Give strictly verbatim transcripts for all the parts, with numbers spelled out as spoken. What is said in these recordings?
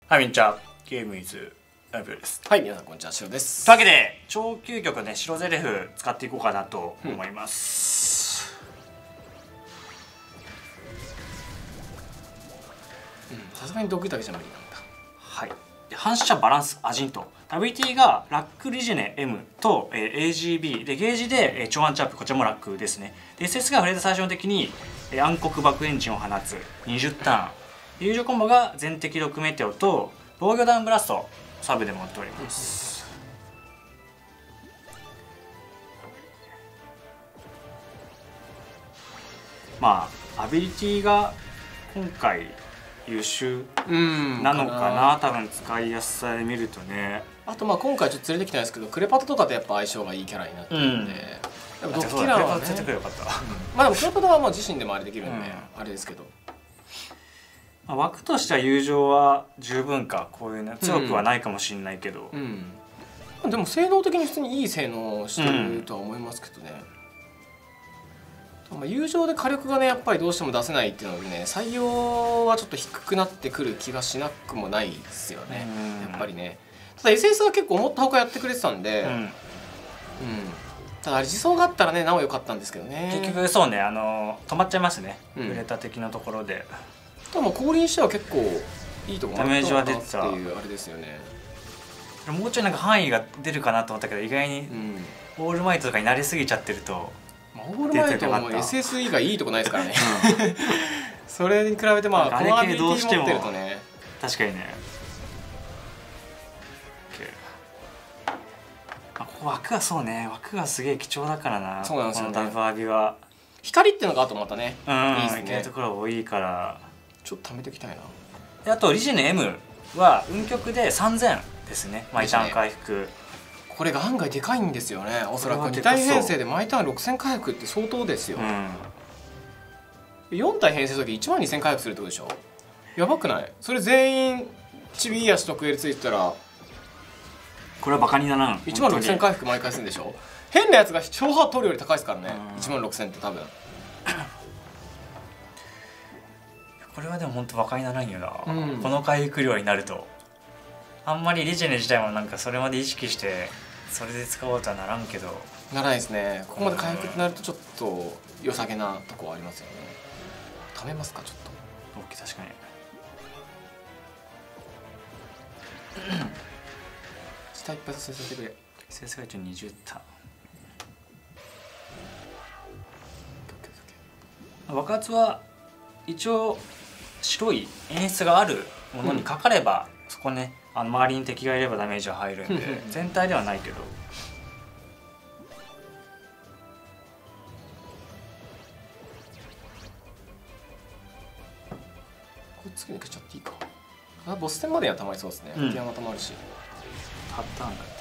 はい、みんちゃん、ゲームイズナビオです。 はい、皆さんこんにちは、シロです。 というわけで、超究極ね、白ゼレフ使っていこうかなと思います。 さすがに毒だけじゃ無理なんだ。 はい。で反射バランスアジント。アビリティがラックリジェネ M と、えー、エージービー でゲージで、えー、超アンチャップ、こちらもラックですね。で エスエス がフレーズ最終的に、えー、暗黒爆エンジンを放つにじゅうターン。友情コンボが全敵ろくメテオと防御ダウンブラストサブで持っております。まあアビリティが今回優秀なのかな、多分使いやすさで見るとね。 あとまあ今回ちょっと連れてきたんですけど、クレパトとかとやっぱ相性がいいキャラになってるんで、 うん、 ドッキラーはね、 連れてくれよかった。 まあでもクレパトはもう自身でもあれできるんで、あれですけど。 まあ、枠としては友情は十分か、こういうね強くはないかもしれないけど、 うんうん、でも性能的に普通にいい性能してるとは思いますけどね、うん、まあ友情で火力がねやっぱりどうしても出せないっていうのでね、採用はちょっと低くなってくる気がしなくもないですよね、うん、やっぱりね。ただ エスエス は結構思ったほかやってくれてたんで、うん、うん、ただ自走があったらねなお良かったんですけどね。 結局そうね、あの止まっちゃいますね、うん、触れた的なところで。 でも降臨しては結構いいところダメージは出てたっていうあれですよね。 もうちょいなんか範囲が出るかなと思ったけど、意外にオールマイトとかに慣れすぎちゃってると、 うん、オールマイトも エスエス 以外いいとこないですからね、うん、それに比べてまあこのアビリティ持ってるとね、 確かにね。ここ枠がそうね、枠がすげえ貴重だからな。 そうなんですよね、 このダブアビは光っていうのがあとまたね、 うん、 いいですね。 いけるところ多いからちょっと貯めておきたいな。 であとリジェネ M は運極でさんぜんですね、毎ターン回復。 これが案外でかいんですよね。おそらくに体編成で毎ターンろくせん回復って相当ですよ、うん、よん体編成の時いちまんにせん回復するってことでしょ。やばくない？それ全員チビイヤシとクエルついてたらこれはバカにならん。 いちまんろくせん回復毎回するんでしょ。変なやつが超ハー取るより高いですからね、いちまんろくせんって多分これはでも本当バカにならんよな、うん、この回復量になると。あんまりリジェネ自体もなんかそれまで意識してそれで使おうとはならんけど。 ならないですね。ここまで回復ってなるとちょっと良さげなとこはありますよね。貯めますかちょっと。 オッケー、確かに下一発させてくれ。 先生が一応にじゅうターン。爆発は一応白い演出があるものにかかれば、うん、そこね、あの周りに敵がいればダメージは入るんで全体ではないけど。これ次に消しちゃっていいか。あ、ボス戦までにはたまりそうですね。ティアマたまるしパターンだって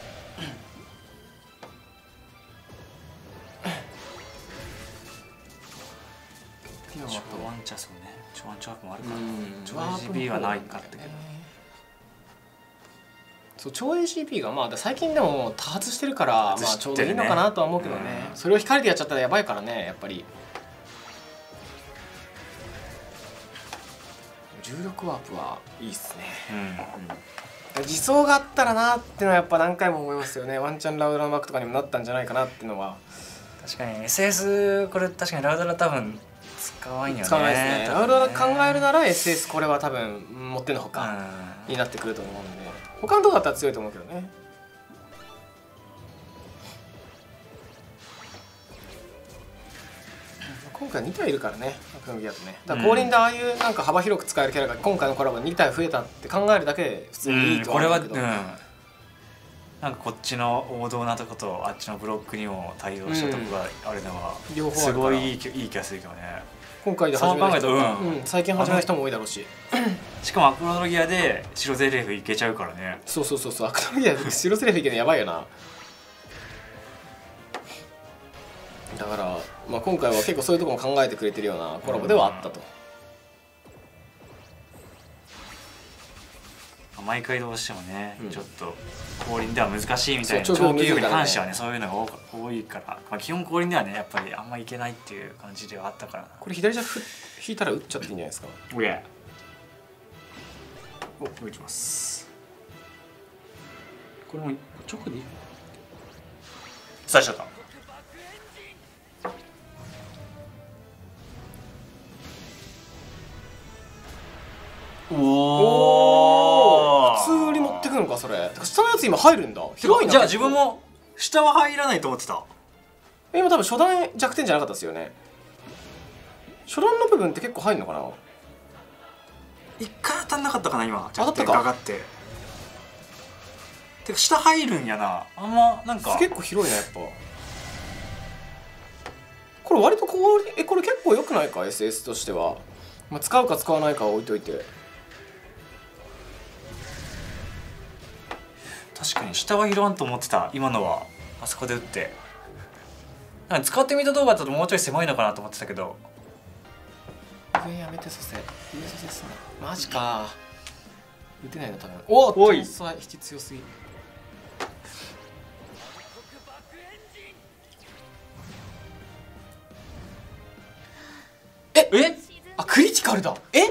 超ワンチャスもね、超ワンチャープもあるから、超 エージービー はないかったけど、 そう超 エージービー がまあ最近でも多発してるから、まあちょうどいいのかなとは思うけどね。それを光でやっちゃったらやばいからね、やっぱり。重力ワープはいいっすね。うん、自走があったらなっていうのはやっぱ何回も思いますよね。ワンチャンラウドラのバックとかにもなったんじゃないかなっていうのは。 確かに エスエス これ確かにラウドラ多分使わんよね。 使わないですね。ラウドラ考えるなら エスエス これは多分持ってのほかになってくると思うんで、他のとこだったら強いと思うけどね。今回に体いるからね、アクノギアとね。だから降臨でああいうなんか幅広く使えるキャラが今回のコラボに体増えたって考えるだけで普通にいいと思うけど、うん、これは、うん、 なんかこっちの王道なとことあっちのブロックにも対応したとこがあるのはすごいいい、いい気がするけどね。 今回で始めた人、うん、最近始めた人も多いだろうし、 しかもアクロノギアで白ゼレフいけちゃうからね。 そうそうそうそう、アクロノギアで白ゼレフいけるのやばいよな。だから、まあ、今回は結構そういうところも考えてくれてるようなコラボではあったと。 毎回どうしてもね、うん、ちょっと降臨では難しいみたいな、長期力に関してはね、そういうのが多いから、まあ、基本降臨ではねやっぱりあんまいけないっていう感じではあったからな。 これ左じゃ引いたら打っちゃっていいんじゃないですか。 おやおいきます。これも直でいい伝えちゃった。おお普通に持ってくのかそれ。下のやつ今入るんだ。広いな。 じゃあ自分も下は入らないと思ってた。 今多分初段弱点じゃなかったですよね。初段の部分って結構入るのかな。 一回当たんなかったかな今。 当たったか。 ガガって。てか下入るんやな。あんまなんか結構広いなやっぱ。これ割とこうえこれ結構良くないか エスエス としては。まあ、使うか使わないかは置いといて。 確かに下は拾わんと思ってた。今のはあそこで打って。なんか使ってみた動画だともうちょい狭いのかなと思ってたけど。 上やめて蘇生。上蘇生すな。マジか。打てないの多分。おお。 おい。 引き強すぎ。ええ。あクリティカルだ。え。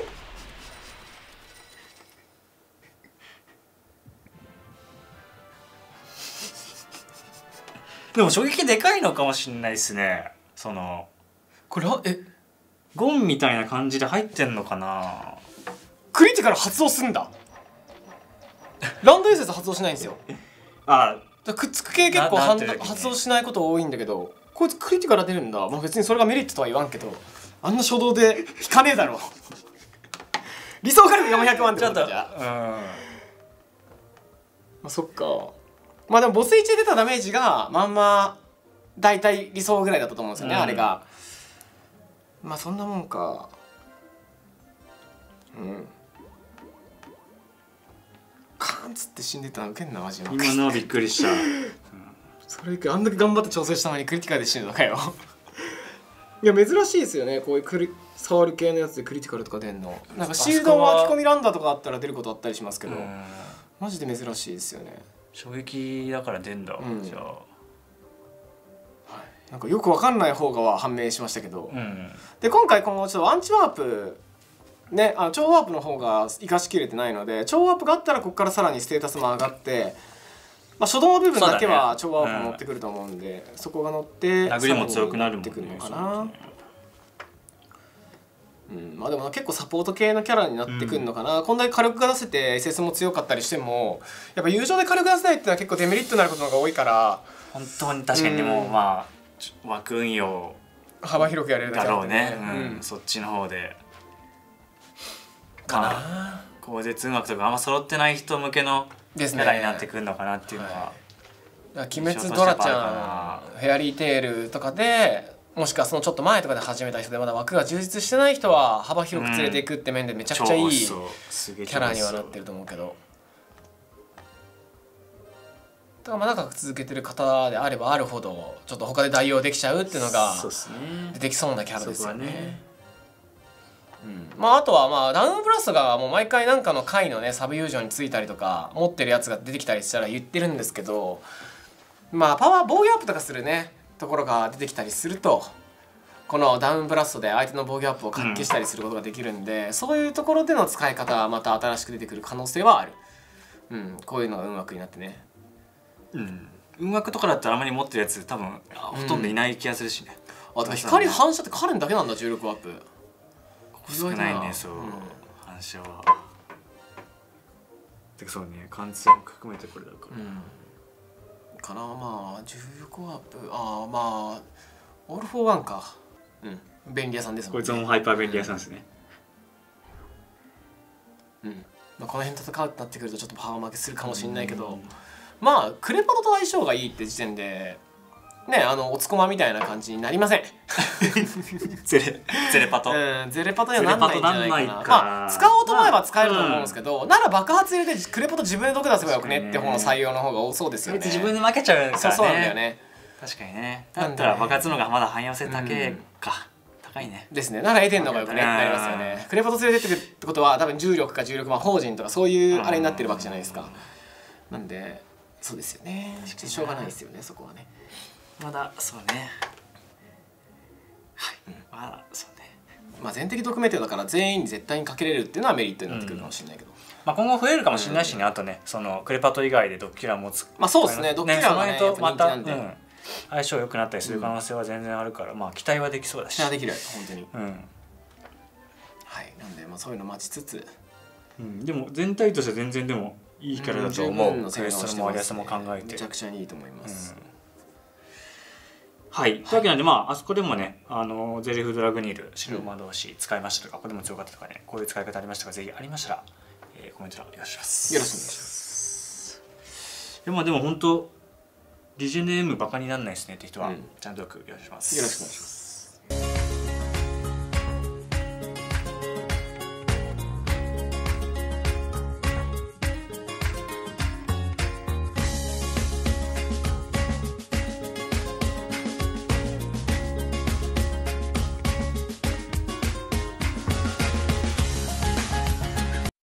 でも衝撃でかいのかもしれないですね。そのこれはえゴンみたいな感じで入ってんのかな。 クリティカル発動すんだ。ランドエース発動しないんですよ。 ああくっつく系結構発動しないこと多いんだけど、こいつクリティカル出るんだ。まあ別にそれがメリットとは言わんけど、あんな初動で引かねえだろ。理想火力よんひゃくまんってことじゃ。うん。まあそっか。まあでもボスいちで出たダメージがまんま大体理想ぐらいだったと思うんですよね、うん、あれが。まあそんなもんか。うん。カーンつって死んでたのウケんなマジで。 今のはびっくりした。うん、 それあんだけ頑張って調整したのにクリティカルで死ぬのかよ。いや珍しいですよね、こういうクリ触る系のやつでクリティカルとか出んの。なんかシールド巻き込みランダーとかあったら出ることあったりしますけど、マジで珍しいですよね。 衝撃だから出んだ、うん、じゃあ、はい、 なんかよくわかんない方がは判明しましたけど、 うん、で今回このちょっとアンチワープね、あの超ワープの方が生かしきれてないので、超ワープがあったらここからさらにステータスも上がって、まあ、初動の部分だけは超ワープ乗ってくると思うんで、 そ,、ねうん、そこが乗って殴りも強くなるもんね。 かな。うん、まあでも結構サポート系のキャラになってくるのかな、うん、こんだけ火力が出せて エスエス も強かったりしてもやっぱ友情で火力出せないっていうのは結構デメリットになることの方が多いから、 本当に確かにでも、うん、まあ枠運用幅広くやれるだけだろうね、うんうん、そっちの方でかな、まあ、口舌運枠とかあんま揃ってない人向けのキャラになってくるのかなっていうのは、 はい、鬼滅ドラちゃんフェアリーテールとかでもしくはそのちょっと前とかで始めた人でまだ枠が充実してない人は幅広く連れていくって面でめちゃくちゃいいキャラにはなってると思うけど、だからまあ長く続けてる方であればあるほどちょっと他で代用できちゃうっていうのが出てきそうなキャラですよね。うん、まああとはまあダウンブラストがもう毎回なんかの回のねサブ友情についたりとか持ってるやつが出てきたりしたら言ってるんですけど、まあパワー防御アップとかするねところが出てきたりするとこのダウンブラストで相手の防御アップをかっ消したりすることができるんで、うん、そういうところでの使い方はまた新しく出てくる可能性はある。うん、こういうのが運枠になってね。 うん、運枠とかだったらあまり持ってるやつ多分ほとんどいない気がするしね。 うん、あと光反射ってカレンだけなんだじゅうろくワープ。 少ないねそう、うん、反射は。てかそうね貫通も含めてこれだから。うんかな。まあじゅうろくワープああまあオールフォーワンか。うん便利屋さんですもんね。 こいつもハイパー便利屋さんですね。 うん、うんまあ、この辺戦うってなってくるとちょっとパワー負けするかもしれないけど、まあクレパトと相性がいいって時点でねあのおつこまみたいな感じになりません。 ゼレゼレパト、 うん、ゼレパトにはなんないんじゃないかな。まあ使おうと思えば使えると思うんですけど、うん、なら爆発入れてクレパト自分で毒出せばよくねって方の採用の方が多そうですよね。 自分で負けちゃうからね。 そうそうなんだよね。 確かにね。だったら爆発の方がまだ汎用性高いか、うん、高いね。 ですね。ならエデンの方がよくねなりますよね。クレパト連れてってくるってことは多分重力か重力まあ法人とかそういうあれになってるわけじゃないですか。なんでそうですよね。しょうがないですよねそこはね。 まだそうね。はい。うん、まだそうね。 まあ全敵特命点だから全員に絶対にかけれるっていうのはメリットになってくるかもしれないけど。うんまあ、今後増えるかもしれないしね、うん、あとねそのクレパト以外でドッキュラもつまあそうですね、ドッキュラがねその辺とまた、 やっぱ人気なんで、 うん、相性良くなったりする可能性は全然あるから、うん、まあ期待はできそうだし、 期待できる本当に、 うん、 はい、なんでまあそういうの待ちつつ、 うん、でも全体として全然でもいいキャラだと思う、うん、クエストの回りやすさも考えてめちゃくちゃいいと思います、うんはい、というわけなんで、まあ、あそこでもね、あのゼリフ・ドラグニール、白馬同士使いましたとか、ここでも強かったとかね、こういう使い方ありましたが、ぜひありましたら、えー、コメント欄お願いします。 よろしくお願いします。 でも、でも本当、リジェネームバカにならないですねって人は、 うん、 チャンネル登録よろしくお願いします。 よろしくお願いします。